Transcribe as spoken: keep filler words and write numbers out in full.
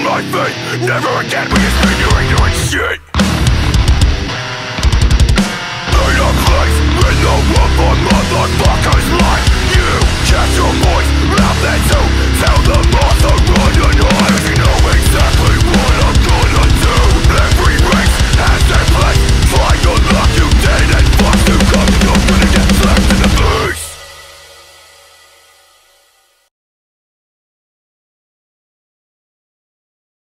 my feet. Never again will you spend your ignorant shit. In a place in the world for motherfuckers like you. Cast your voice, mouth and to tell them all to run and hide.